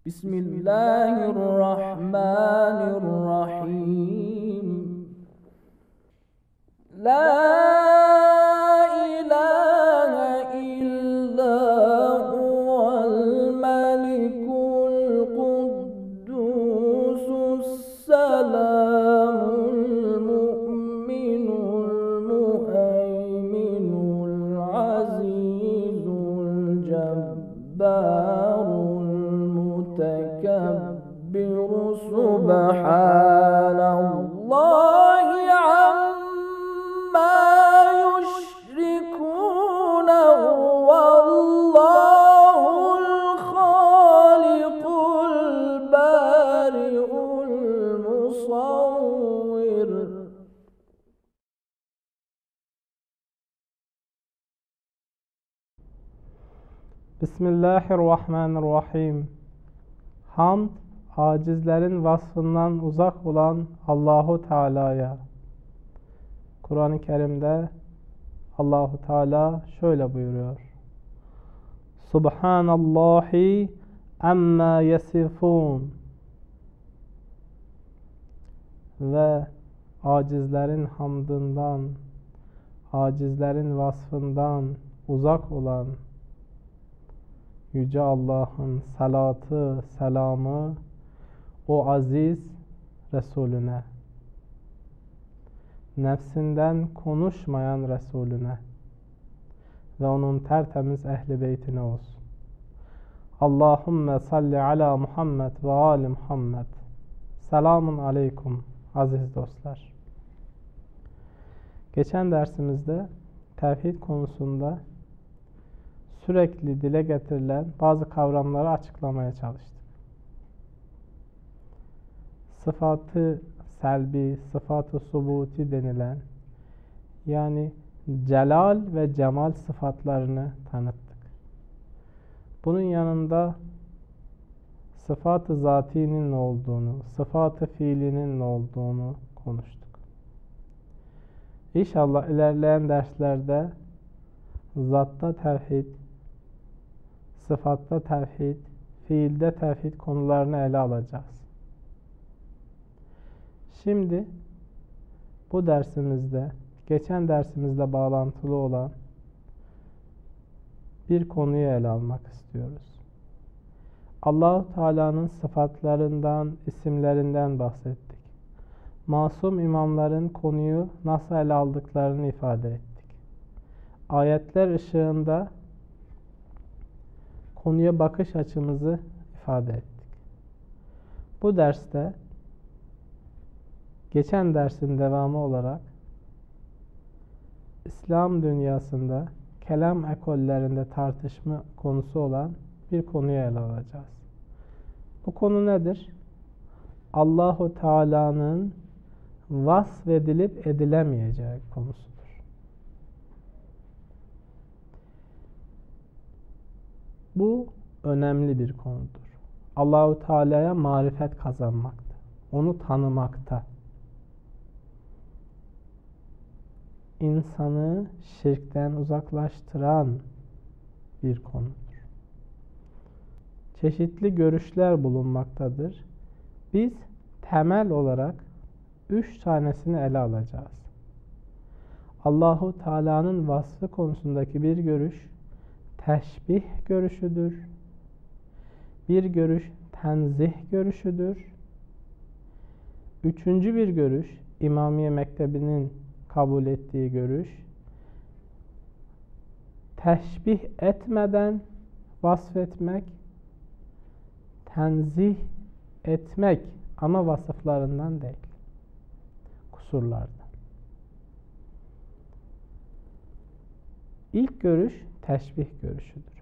بسم الله الرحمن الرحيم لا إله إلا هو الملك القدوس السلام المؤمن المهيمن العزيز الجبار المتكبر سبحان الله عما يشركون والله الخالق البارئ المصور. Bismillahirrahmanirrahim. Hamd, acizlerin vasfından uzak olan Allahu Teala'ya. Kur'an-ı Kerim'de Allahu Teala şöyle buyuruyor: Subhanallahi amma yasifun. Ve acizlerin hamdından, acizlerin vasfından uzak olan Yüce Allah'ın salatı, selamı o aziz Resulüne, nefsinden konuşmayan Resulüne ve onun tertemiz ehli beytine olsun. Allahümme salli ala Muhammed ve ali Muhammed. Selamun aleyküm aziz dostlar. Geçen dersimizde tevhid konusunda sürekli dile getirilen bazı kavramları açıklamaya çalıştık. Sıfatı selbi, sıfatı subuti denilen, yani celal ve cemal sıfatlarını tanıttık. Bunun yanında sıfatı zatinin ne olduğunu, sıfatı fiilinin ne olduğunu konuştuk. İnşallah ilerleyen derslerde zatta tevhid, sıfatta tevhid, fiilde tevhid konularını ele alacağız. Şimdi bu dersimizde, geçen dersimizle bağlantılı olan bir konuyu ele almak istiyoruz. Allah-u Teala'nın sıfatlarından, isimlerinden bahsettik. Masum imamların konuyu nasıl ele aldıklarını ifade ettik. Ayetler ışığında konuya bakış açımızı ifade ettik. Bu derste geçen dersin devamı olarak İslam dünyasında kelam ekollerinde tartışma konusu olan bir konuyu ele alacağız. Bu konu nedir? Allahu Teala'nın vasfedilip edilemeyeceği konusudur. Bu önemli bir konudur. Allahu Teala'ya marifet kazanmakta, onu tanımakta, insanı şirkten uzaklaştıran bir konudur. Çeşitli görüşler bulunmaktadır. Biz temel olarak 3 tanesini ele alacağız. Allahu Teala'nın vasfı konusundaki bir görüş teşbih görüşüdür. Bir görüş tenzih görüşüdür. Üçüncü bir görüş, İmamiye Mektebi'nin kabul ettiği görüş, teşbih etmeden vasfetmek, tenzih etmek ama vasıflarından değil, kusurlardan. İlk görüş teşbih görüşüdür.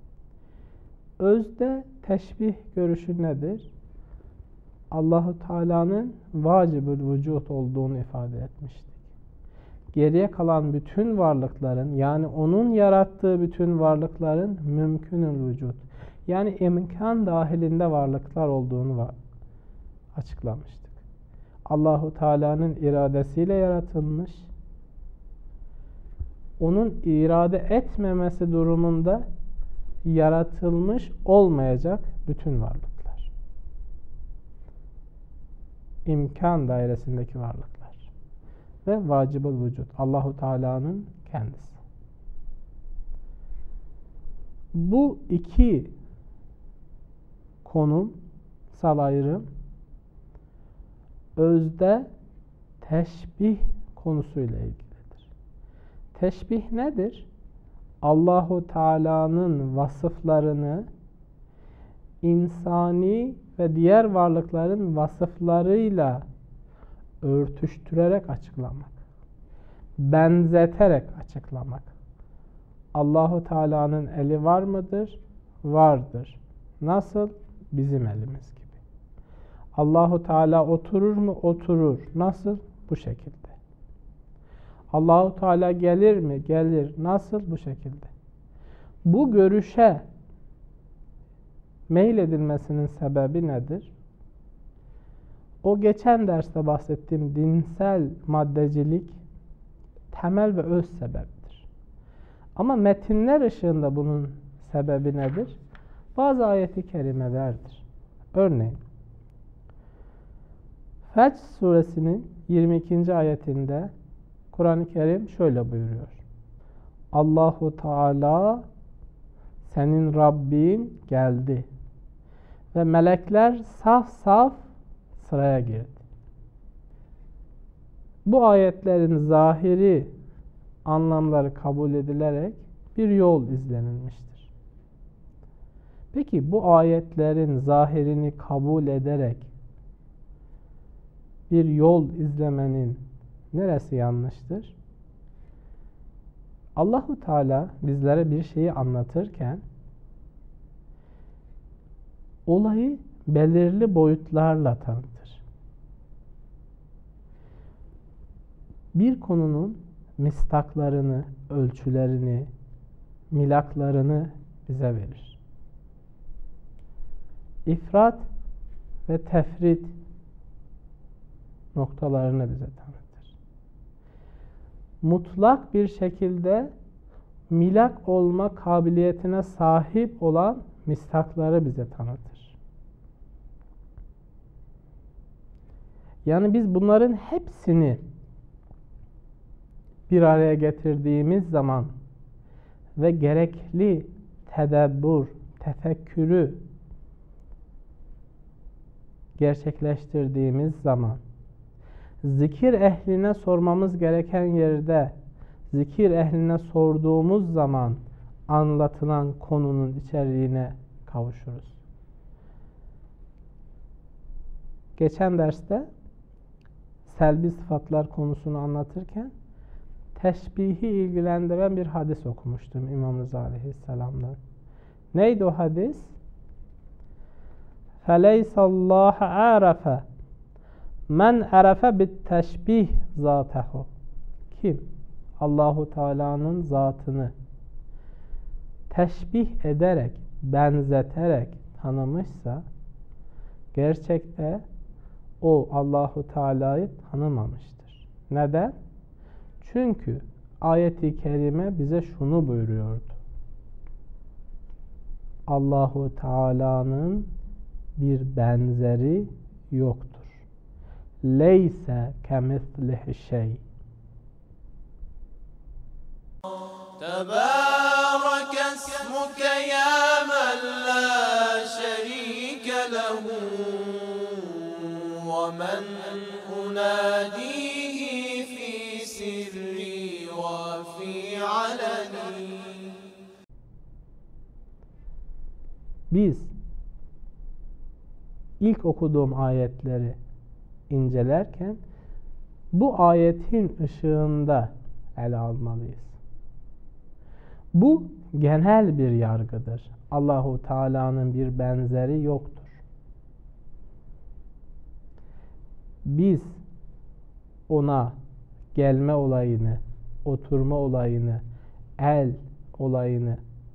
Özde teşbih görüşü nedir? Allah-u Teala'nın vacibül vücut olduğunu ifade etmiştik. Geriye kalan bütün varlıkların, yani onun yarattığı bütün varlıkların mümkünül vücut, yani imkan dahilinde varlıklar olduğunu açıklamıştık. Allah-u Teala'nın iradesiyle yaratılmış, onun irade etmemesi durumunda yaratılmış olmayacak bütün varlıklar. imkan dairesindeki varlıklar ve vacibul vücut Allahu Teala'nın kendisi. Bu iki konumsal ayrım özde teşbih konusuyla ilgilidir. Teşbih nedir? Allahu Teala'nın vasıflarını insani ve diğer varlıkların vasıflarıyla örtüştürerek açıklamak, benzeterek açıklamak. Allahu Teala'nın eli var mıdır? Vardır. Nasıl? Bizim elimiz gibi. Allahu Teala oturur mu? Oturur. Nasıl? Bu şekilde. Allahu Teala gelir mi? Gelir. Nasıl? Bu şekilde. Bu görüşe meyledilmesinin sebebi nedir? O geçen derste bahsettiğim dinsel maddecilik temel ve öz sebeptir. Ama metinler ışığında bunun sebebi nedir? Bazı ayet-i kerimelerdir. Örneğin Fecr suresinin 22. ayetinde Kur'an-ı Kerim şöyle buyuruyor. Allahu Teala senin Rabbin geldi ve melekler saf saf sıraya girdi. Bu ayetlerin zahiri anlamları kabul edilerek bir yol izlenilmiştir. Peki bu ayetlerin zahirini kabul ederek bir yol izlemenin neresi yanlıştır? Allahu Teala bizlere bir şeyi anlatırken olayı belirli boyutlarla tanıtır. Bir konunun mistaklarını, ölçülerini, milaklarını bize verir. İfrat ve tefrit noktalarını bize tanıtır. Mutlak bir şekilde milak olma kabiliyetine sahip olan mistakları bize tanıtır. Yani biz bunların hepsini bir araya getirdiğimiz zaman ve gerekli tedebbür, tefekkürü gerçekleştirdiğimiz zaman, zikir ehline sormamız gereken yerde, zikir ehline sorduğumuz zaman anlatılan konunun içeriğine kavuşuruz. Geçen derste selbi sıfatlar konusunu anlatırken teşbihi ilgilendiren bir hadis okumuştum İmam Rıza Aleyhisselam'dan. Neydi o hadis? فَلَيْسَ اللّٰهَ عَرَفَ مَنْ عَرَفَ بِالتَّشْبِهِ ذَاتَهُ. Kim Allahu Teala'nın zatını teşbih ederek, benzeterek tanımışsa gerçekte o Allahu Teala'yı tanımamıştır. Neden? Çünkü ayet-i kerime bize şunu buyuruyordu. Allahu Teala'nın bir benzeri yoktur. Leyse kemislihi şey. تبارك اسمك يا من لا شريك له ومن أناديه في سري وفي علني. Biz ilk okuduğum ayetleri incelerken bu ayetin ışığında ele almalıyız. Bu genel bir yargıdır. Allahu Teala'nın bir benzeri yoktur. Biz ona gelme olayını, oturma olayını, el olayını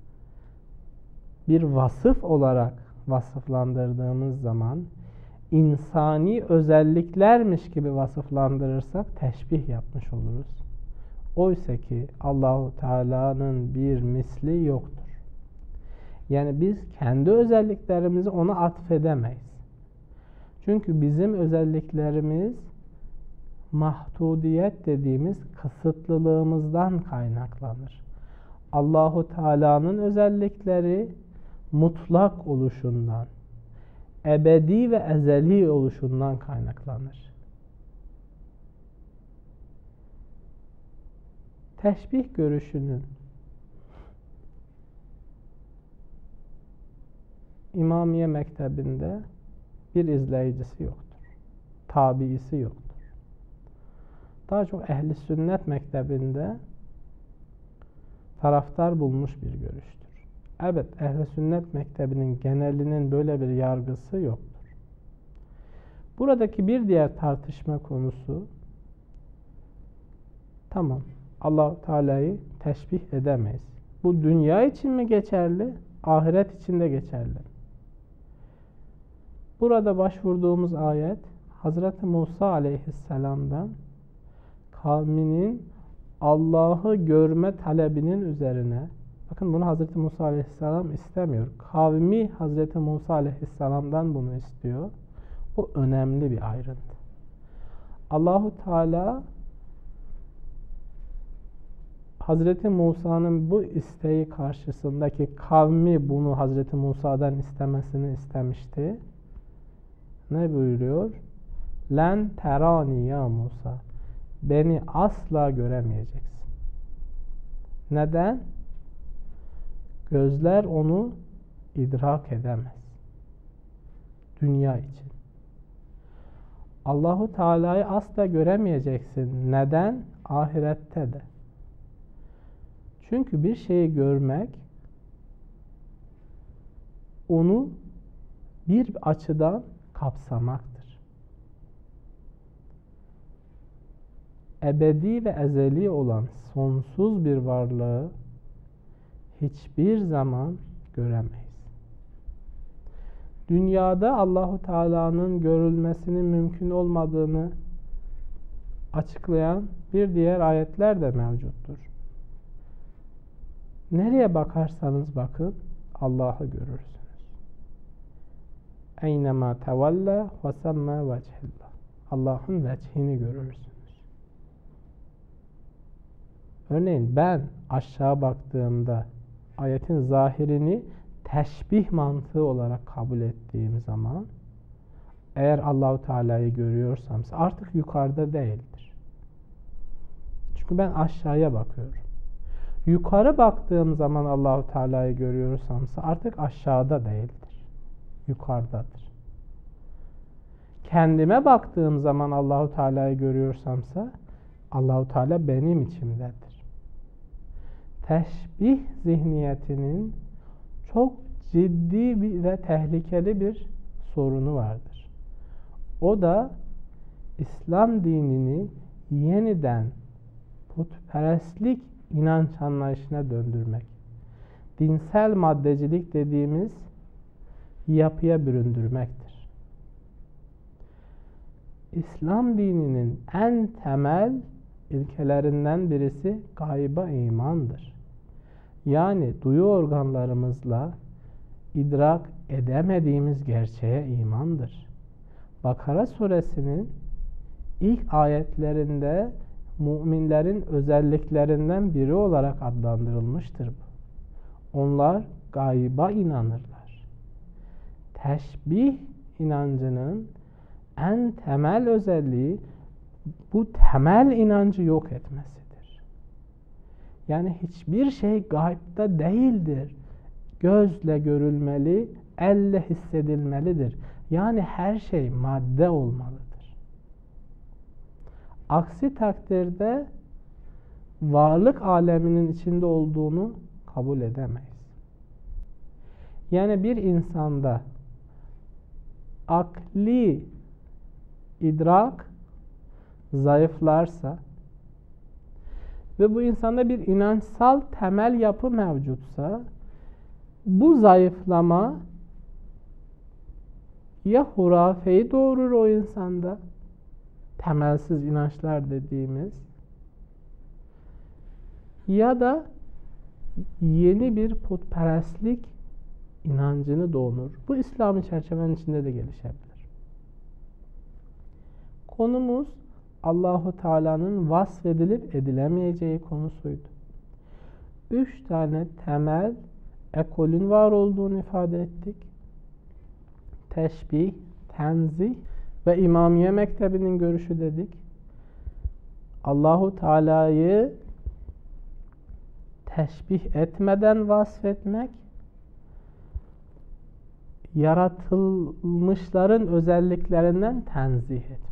bir vasıf olarak vasıflandırdığımız zaman insani özelliklermiş gibi vasıflandırırsak teşbih yapmış oluruz. Oysa ki Allahu Teala'nın bir misli yoktur. Yani biz kendi özelliklerimizi ona atfedemeyiz. Çünkü bizim özelliklerimiz mahdudiyet dediğimiz kısıtlılığımızdan kaynaklanır. Allahu Teala'nın özellikleri mutlak oluşundan, ebedi ve ezeli oluşundan kaynaklanır. Teşbih görüşünün İmamiye Mektebi'nde bir izleyicisi yoktur. Tabiisi yoktur. Daha çok Ehli Sünnet Mektebi'nde taraftar bulmuş bir görüştür. Evet, Ehli Sünnet Mektebi'nin genelinin böyle bir yargısı yoktur. Buradaki bir diğer tartışma konusu, tamam, Allah-u Teala'yı teşbih edemeyiz. Bu dünya için mi geçerli, ahiret için de geçerli? Burada başvurduğumuz ayet, Hazreti Musa Aleyhisselam'dan kavminin Allah'ı görme talebinin üzerine, bakın bunu Hazreti Musa Aleyhisselam istemiyor. Kavmi Hazreti Musa Aleyhisselam'dan bunu istiyor. Bu önemli bir ayrıntı. Allahu Teala Hazreti Musa'nın bu isteği karşısındaki kavmi bunu Hazreti Musa'dan istemesini istemişti. Ne buyuruyor? Len terani ya Musa. Beni asla göremeyeceksin. Neden? Gözler onu idrak edemez. Dünya için. Allahu Teala'yı asla göremeyeceksin. Neden? Ahirette de. Çünkü bir şeyi görmek, onu bir açıdan kapsamaktır. Ebedi ve ezeli olan sonsuz bir varlığı hiçbir zaman göremeyiz. Dünyada Allahu Teala'nın görülmesinin mümkün olmadığını açıklayan bir diğer ayetler de mevcuttur. Nereye bakarsanız bakın Allah'ı görürsünüz. Eynema tevalla ve semme vechillah. Allah'ın vechini görürsünüz. Örneğin ben aşağı baktığımda ayetin zahirini teşbih mantığı olarak kabul ettiğim zaman eğer Allahu Teala'yı görüyorsam artık yukarıda değildir. Çünkü ben aşağıya bakıyorum. Yukarı baktığım zaman Allahu Teala'yı görüyorsamsa artık aşağıda değildir. Yukarıdadır. Kendime baktığım zaman Allahu Teala'yı görüyorsamsa Allahu Teala benim içimdedir. Teşbih zihniyetinin çok ciddi ve tehlikeli bir sorunu vardır. O da İslam dinini yeniden putperestlik inanç anlayışına döndürmek. Dinsel maddecilik dediğimiz yapıya büründürmektir. İslam dininin en temel ilkelerinden birisi gayba imandır. Yani duyu organlarımızla idrak edemediğimiz gerçeğe imandır. Bakara suresinin ilk ayetlerinde müminlerin özelliklerinden biri olarak adlandırılmıştır bu. Onlar gayba inanırlar. Teşbih inancının en temel özelliği bu temel inancı yok etmesidir. Yani hiçbir şey gaybda değildir. Gözle görülmeli, elle hissedilmelidir. Yani her şey madde olmalıdır. Aksi takdirde varlık aleminin içinde olduğunu kabul edemeyiz. Yani bir insanda akli idrak zayıflarsa ve bu insanda bir inançsal temel yapı mevcutsa bu zayıflama ya hurafeyi doğurur o insanda, temelsiz inançlar dediğimiz, ya da yeni bir putperestlik inancını doğurur. Bu İslami çerçevenin içinde de gelişebilir. Konumuz Allahu Teala'nın vasfedilip edilemeyeceği konusuydu. 3 tane temel ekolün var olduğunu ifade ettik. Teşbih, tenzih ve İmamiye Mektebi'nin görüşü dedik. Allahu Teala'yı teşbih etmeden vasfetmek, yaratılmışların özelliklerinden tenzih etmek.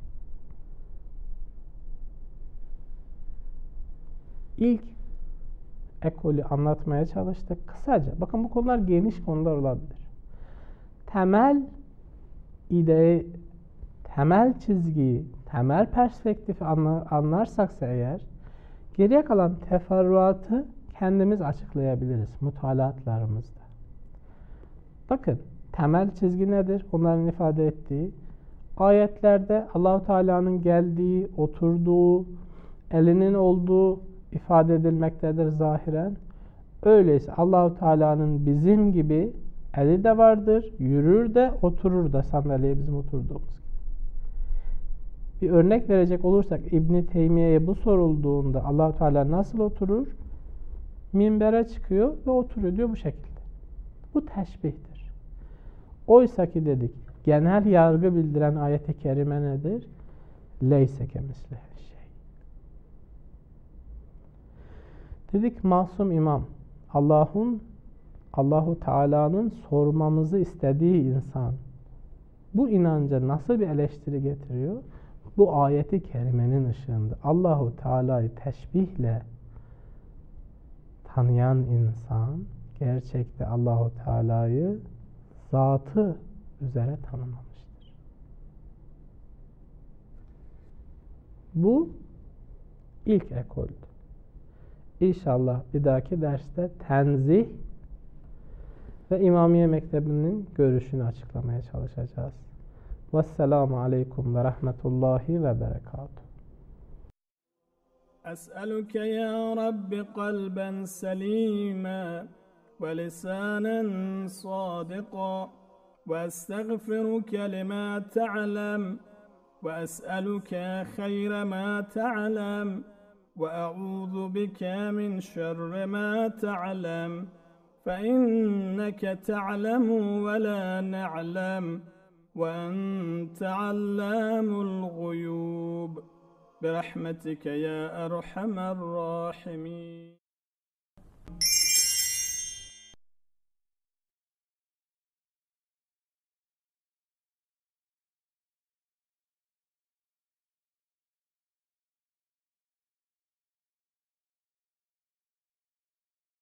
İlk ekolü anlatmaya çalıştık. Kısaca, bakın bu konular geniş konular olabilir. Temel ideyi, temel çizgiyi, temel perspektifi anlarsaksa eğer, geriye kalan teferruatı kendimiz açıklayabiliriz mutalaatlarımızda. Bakın, temel çizgi nedir? Onların ifade ettiği ayetlerde Allah-u Teala'nın geldiği, oturduğu, elinin olduğu ifade edilmektedir zahiren. Öyleyse Allah-u Teala'nın bizim gibi eli de vardır, yürür de, oturur da sandalyeye bizim oturduğumuz gibi. Bir örnek verecek olursak İbn-i Teymiye'ye bu sorulduğunda Allah-u Teala nasıl oturur? Minbere çıkıyor ve oturuyor diyor bu şekilde. Bu teşbihtir. Oysa ki dedik, genel yargı bildiren ayet-i kerime nedir? Leyse kemislihi şey. Dedik Masum İmam, Allahu Teala'nın sormamızı istediği insan bu inanca nasıl bir eleştiri getiriyor? Bu ayeti kerimenin ışığında Allahu Teala'yı teşbihle tanıyan insan gerçekte Allahu Teala'yı zatı üzere tanımamıştır. Bu ilk ekoldü. İnşallah bir dahaki derste tenzih ve İmamiye Mektebi'nin görüşünü açıklamaya çalışacağız. Vesselamu aleykum ve rahmetullahi ve berekatuhu. أسألك يا رب قلبا سليما ولسانا صادقا وأستغفرك لما تعلم وأسألك خير ما تعلم وأعوذ بك من شر ما تعلم فإنك تعلم ولا نعلم وأنت علام الغيوب برحمتك يا أرحم الراحمين.